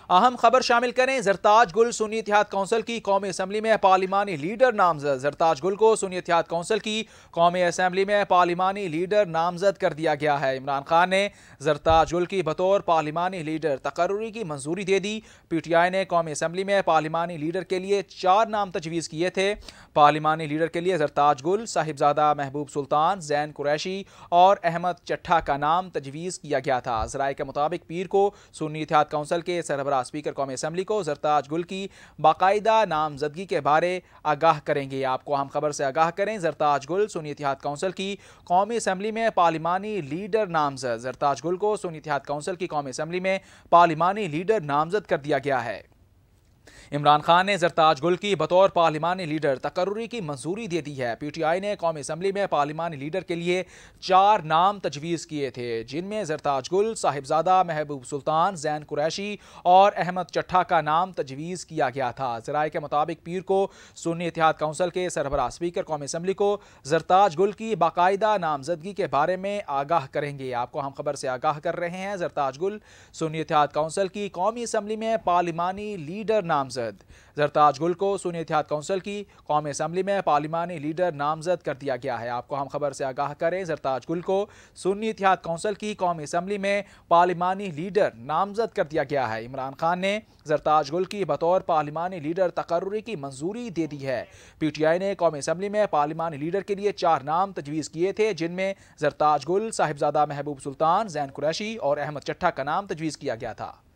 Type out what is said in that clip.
اہم خبر شامل کریں۔ زرتاج گل سنی اتحاد کونسل کی قومی اسمبلی میں پارلیمانی لیڈر نامزد۔ زرتاج گل کو سنی اتحاد کونسل کی قومی اسمبلی میں پارلیمانی لیڈر نامزد کر دیا گیا ہے۔ عمران خان نے زرتاج گل کی بطور پارلیمانی لیڈر تقرری کی منظوری دے دی۔ پی ٹی آئی نے قومی اسمبلی میں پارلیمانی لیڈر کے لیے 4 نام تجویز کیے تھے۔ پارلیمانی لیڈر کے لیے زرتاج گل، صاحبزادہ محبوب سلطان، زین قریشی اور احمد چٹھا کا نام تجویز کیا گیا تھا۔ ذرائع کے مطابق پیر کو سنی اتحاد کونسل کے سربراہ اسپیکر قومی اسمبلی کو زرتاج گل کی باقاعدہ نامزدگی کے بارے آگاہ کریں گے۔ آپ کو اہم خبر سے آگاہ کریں۔ زرتاج گل سنی اتحاد کونسل کی قومی اسمبلی میں پارلیمانی لیڈر نامزد۔ زرتاج گل کو سنی اتحاد کونسل کی قومی اسمبلی میں پارلیمانی لیڈر نامزد کر دیا گیا ہے۔ عمران خان نے زرتاج گل کی بطور پارلیمانی لیڈر تقرری کی منظوری دے دی ہے۔ پی ٹی آئی نے قومی اسمبلی میں پارلیمانی لیڈر کے لیے 4 نام تجویز کیے تھے، جن میں زرتاج گل، صاحبزادہ محبوب سلطان، زین قریشی اور احمد چٹھا کا نام تجویز کیا گیا تھا۔ ذرائع کے مطابق پیر کو سنی اتحاد کونسل کے سربراہ اسپیکر قومی اسمبلی کو زرتاج گل کی باقاعدہ نامزدگی کے بارے میں آگاہ کریں گے۔ آپ کو ہم خبر سے آگاہ کر رہے ہیں۔ زرتاج گل سنی اتحاد کونسل کی قومی اسمبلی میں پارلیمانی لیڈر نامزد۔ زرتاج گل کو سنی اتحاد کونسل کی قومی اسمبلی میں پارلیمانی لیڈر نامزد کر دیا گیا ہے۔ آپ کو ہم خبر سے آگاہ کریں۔ زرتاج گل کو سنی اتحاد کونسل کی قومی اسمبلی میں پارلیمانی لیڈر نامزد کر دیا گیا ہے۔ عمران خان نے زرتاج گل کی بطور پارلیمانی لیڈر تقرری کی منظوری دے دی ہے۔ پی ٹی آئی نے قومی اسمبلی میں پارلیمانی لیڈر کے لیے 4 نام تجویز کیے تھے، جن میں زرتاج گل، صاحبزادہ محبوب سلطان، زین قریشی اور احمد چٹھا کا نام تجویز کیا گیا تھا۔